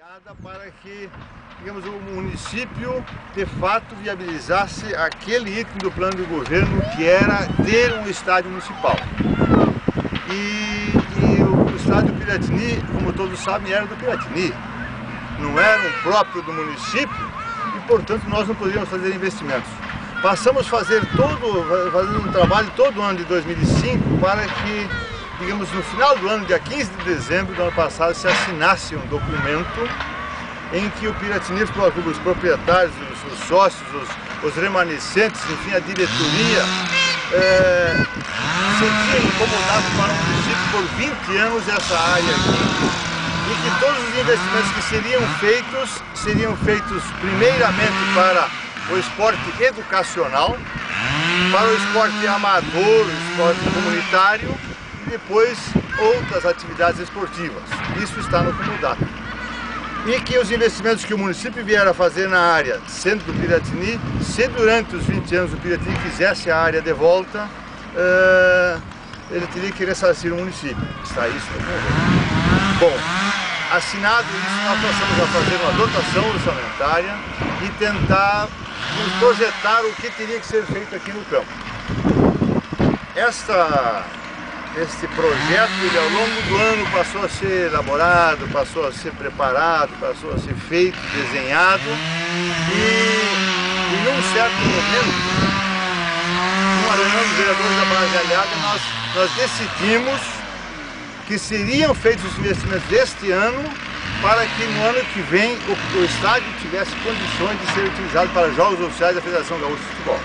criada para que, digamos, o município de fato viabilizasse aquele item do plano de governo que era ter um estádio municipal. E o estádio Piratini, como todos sabem, era do Piratini, não era um próprio do município e, portanto, nós não poderíamos fazer investimentos. Passamos a fazer um trabalho todo o ano de 2005 para que, digamos, no final do ano, dia 15 de dezembro do ano passado, se assinasse um documento em que o Piratini, os proprietários, os sócios, os remanescentes, enfim, a diretoria, sentiam incomodado para o município por 20 anos essa área aqui, e que todos os investimentos que seriam feitos primeiramente para o esporte educacional, para o esporte amador, o esporte comunitário e depois outras atividades esportivas. Isso está no comodato. E que os investimentos que o município vier a fazer na área, sendo do Piratini, se durante os 20 anos o Piratini quisesse a área de volta, ele teria que ressarcir o município. Está isso no comodato. Bom, assinado isso, nós passamos a fazer uma dotação orçamentária e tentar projetar o que teria que ser feito aqui no campo. Este projeto, ele, ao longo do ano, passou a ser elaborado, passou a ser preparado, passou a ser feito, desenhado e em um certo momento, numa reunião dos vereadores da Brasileirada, nós decidimos que seriam feitos os investimentos deste ano para que no ano que vem o estádio tivesse condições de ser utilizado para jogos oficiais da Federação Gaúcha de Futebol.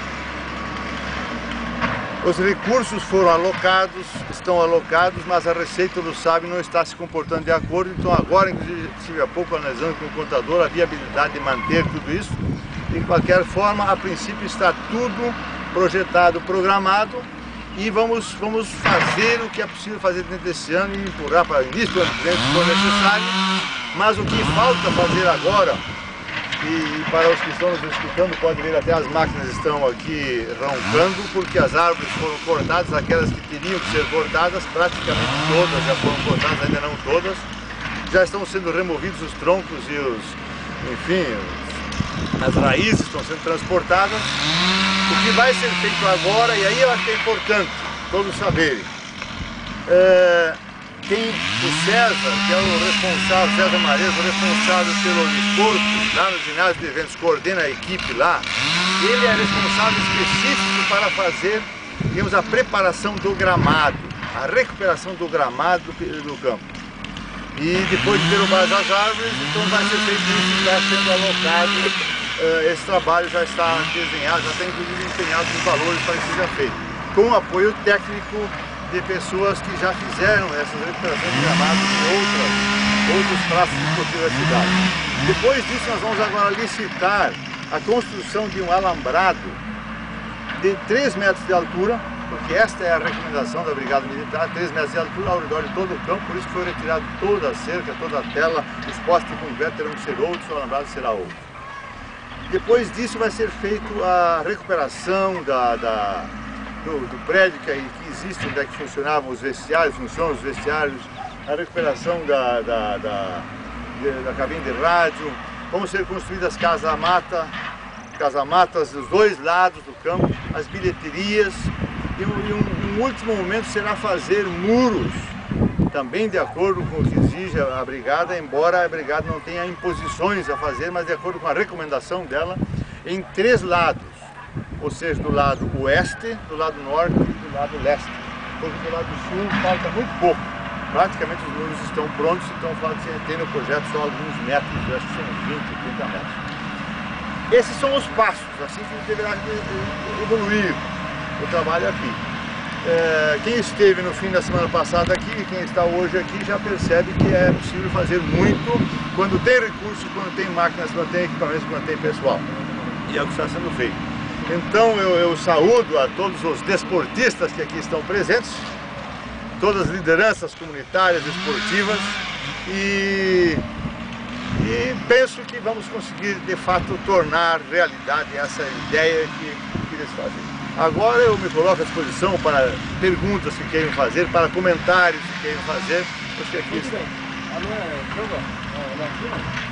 Os recursos foram alocados, estão alocados, mas a Receita, todos sabem, não está se comportando de acordo. Então agora, inclusive, estive há pouco analisando com o contador a viabilidade de manter tudo isso. De qualquer forma, a princípio está tudo projetado, programado, e vamos fazer o que é possível fazer dentro desse ano e empurrar para o início do ano que vem, se for necessário. Mas o que falta fazer agora, e para os que estão nos escutando, pode ver até as máquinas estão aqui roncando, porque as árvores foram cortadas, aquelas que teriam que ser cortadas, praticamente todas já foram cortadas, ainda não todas. Já estão sendo removidos os troncos e as raízes estão sendo transportadas. O que vai ser feito agora, e aí eu acho que é importante todos saberem, o César, que é o responsável, César Mares, o responsável pelo desporto, lá no ginásio de eventos, coordena a equipe lá, ele é responsável específico para fazer, digamos, a preparação do gramado, a recuperação do gramado do campo. E depois de derrubar as árvores, então vai ser feito isso, está sendo alocado, esse trabalho já está desenhado, já está inclusive empenhado os valores para que seja feito, com o apoio técnico de pessoas que já fizeram essas recuperações de gramados em outros traços esportivos da cidade. Depois disso, nós vamos agora licitar a construção de um alambrado de 3 metros de altura, porque esta é a recomendação da Brigada Militar, 3 metros de altura ao redor de todo o campo, por isso que foi retirado toda a cerca, toda a tela, os postes de concreto terão que ser outros, o alambrado será outro. Depois disso vai ser feito a recuperação do prédio que existe, onde é que funcionavam os vestiários, funcionam os vestiários, a recuperação da cabine de rádio, vão ser construídas casamatas dos 2 lados do campo, as bilheterias, e um último momento será fazer muros, também de acordo com o que exige a Brigada, embora a Brigada não tenha imposições a fazer, mas de acordo com a recomendação dela, em 3 lados. Ou seja, do lado oeste, do lado norte e do lado leste. Porque do lado sul falta muito pouco. Praticamente os muros estão prontos, então falta de ter no projeto só alguns metros, acho que são 20, 30 metros. Esses são os passos, assim que deverá evoluir o trabalho aqui. Quem esteve no fim da semana passada aqui e quem está hoje aqui já percebe que é possível fazer muito quando tem recursos, quando tem máquinas, quando tem equipamentos, quando tem pessoal. E é o que está sendo feito. Então eu saúdo a todos os desportistas que aqui estão presentes, todas as lideranças comunitárias, esportivas, e penso que vamos conseguir de fato tornar realidade essa ideia que eles fazem. Agora eu me coloco à disposição para perguntas que queiram fazer, para comentários que queiram fazer, porque aqui está.